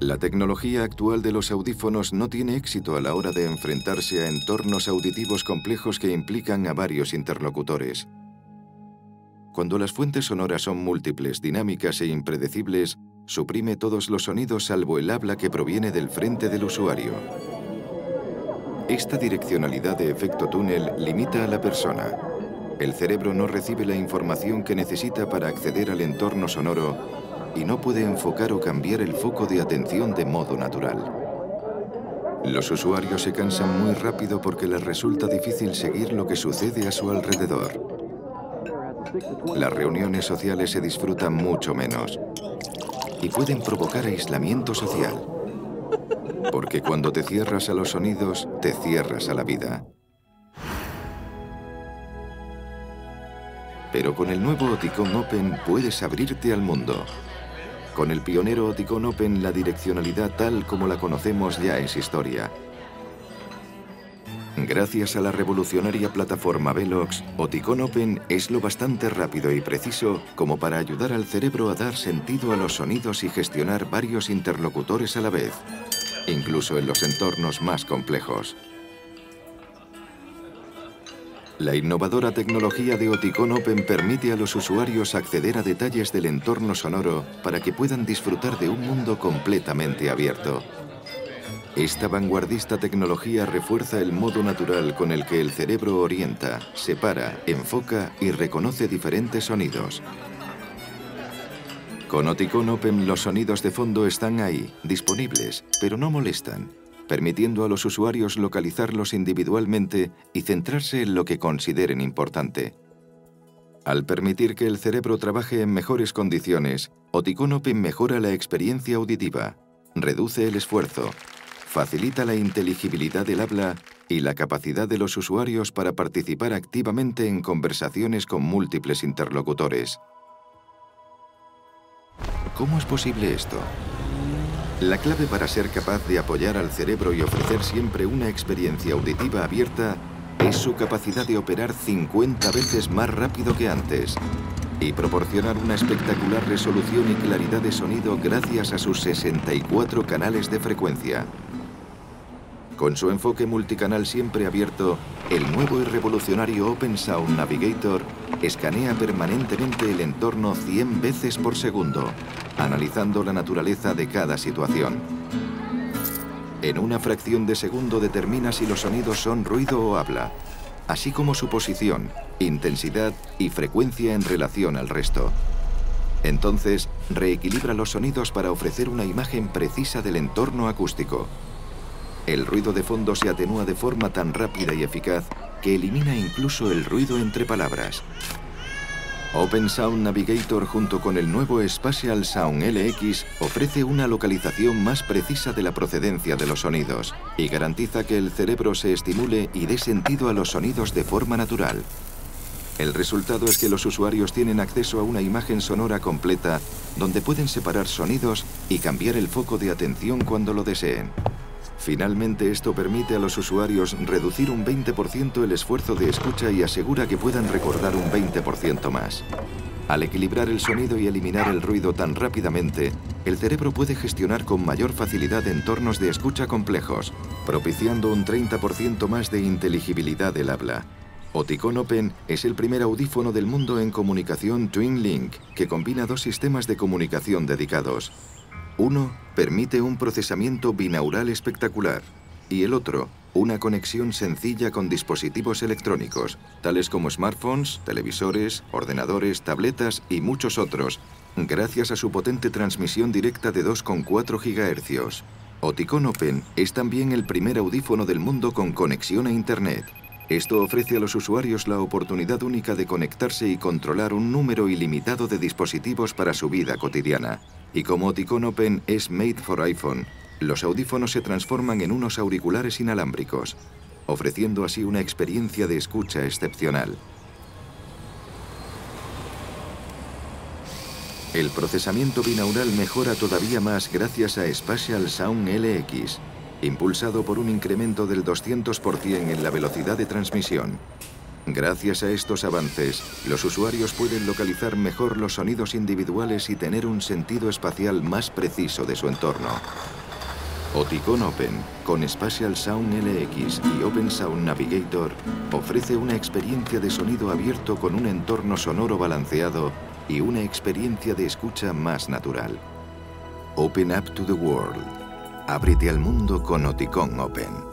La tecnología actual de los audífonos no tiene éxito a la hora de enfrentarse a entornos auditivos complejos que implican a varios interlocutores. Cuando las fuentes sonoras son múltiples, dinámicas e impredecibles, suprime todos los sonidos salvo el habla que proviene del frente del usuario. Esta direccionalidad de efecto túnel limita a la persona. El cerebro no recibe la información que necesita para acceder al entorno sonoro y no puede enfocar o cambiar el foco de atención de modo natural. Los usuarios se cansan muy rápido porque les resulta difícil seguir lo que sucede a su alrededor. Las reuniones sociales se disfrutan mucho menos y pueden provocar aislamiento social, porque cuando te cierras a los sonidos, te cierras a la vida. Pero con el nuevo Oticon Open puedes abrirte al mundo. Con el pionero Oticon Open, la direccionalidad tal como la conocemos ya es historia. Gracias a la revolucionaria plataforma Velox, Oticon Open es lo bastante rápido y preciso como para ayudar al cerebro a dar sentido a los sonidos y gestionar varios interlocutores a la vez, incluso en los entornos más complejos. La innovadora tecnología de Oticon Open permite a los usuarios acceder a detalles del entorno sonoro para que puedan disfrutar de un mundo completamente abierto. Esta vanguardista tecnología refuerza el modo natural con el que el cerebro orienta, separa, enfoca y reconoce diferentes sonidos. Con Oticon Open los sonidos de fondo están ahí, disponibles, pero no molestan, permitiendo a los usuarios localizarlos individualmente y centrarse en lo que consideren importante. Al permitir que el cerebro trabaje en mejores condiciones, Oticon Open mejora la experiencia auditiva, reduce el esfuerzo, facilita la inteligibilidad del habla y la capacidad de los usuarios para participar activamente en conversaciones con múltiples interlocutores. ¿Cómo es posible esto? La clave para ser capaz de apoyar al cerebro y ofrecer siempre una experiencia auditiva abierta es su capacidad de operar 50 veces más rápido que antes y proporcionar una espectacular resolución y claridad de sonido gracias a sus 64 canales de frecuencia. Con su enfoque multicanal siempre abierto, el nuevo y revolucionario Open Sound Navigator escanea permanentemente el entorno 100 veces por segundo, analizando la naturaleza de cada situación. En una fracción de segundo determina si los sonidos son ruido o habla, así como su posición, intensidad y frecuencia en relación al resto. Entonces, reequilibra los sonidos para ofrecer una imagen precisa del entorno acústico. El ruido de fondo se atenúa de forma tan rápida y eficaz que elimina incluso el ruido entre palabras. Open Sound Navigator junto con el nuevo Spatial Sound LX ofrece una localización más precisa de la procedencia de los sonidos y garantiza que el cerebro se estimule y dé sentido a los sonidos de forma natural. El resultado es que los usuarios tienen acceso a una imagen sonora completa donde pueden separar sonidos y cambiar el foco de atención cuando lo deseen. Finalmente, esto permite a los usuarios reducir un 20% el esfuerzo de escucha y asegura que puedan recordar un 20% más. Al equilibrar el sonido y eliminar el ruido tan rápidamente, el cerebro puede gestionar con mayor facilidad entornos de escucha complejos, propiciando un 30% más de inteligibilidad del habla. Oticon Open es el primer audífono del mundo en comunicación Twin Link, que combina dos sistemas de comunicación dedicados. Uno permite un procesamiento binaural espectacular y el otro, una conexión sencilla con dispositivos electrónicos, tales como smartphones, televisores, ordenadores, tabletas y muchos otros, gracias a su potente transmisión directa de 2,4 GHz. Oticon Open es también el primer audífono del mundo con conexión a Internet. Esto ofrece a los usuarios la oportunidad única de conectarse y controlar un número ilimitado de dispositivos para su vida cotidiana. Y como Oticon Open es made for iPhone, los audífonos se transforman en unos auriculares inalámbricos, ofreciendo así una experiencia de escucha excepcional. El procesamiento binaural mejora todavía más gracias a Spatial Sound LX, impulsado por un incremento del 200% en la velocidad de transmisión. Gracias a estos avances, los usuarios pueden localizar mejor los sonidos individuales y tener un sentido espacial más preciso de su entorno. Oticon Open, con Spatial Sound LX y Open Sound Navigator, ofrece una experiencia de sonido abierto con un entorno sonoro balanceado y una experiencia de escucha más natural. Open up to the world. Ábrete al mundo con Oticon Open.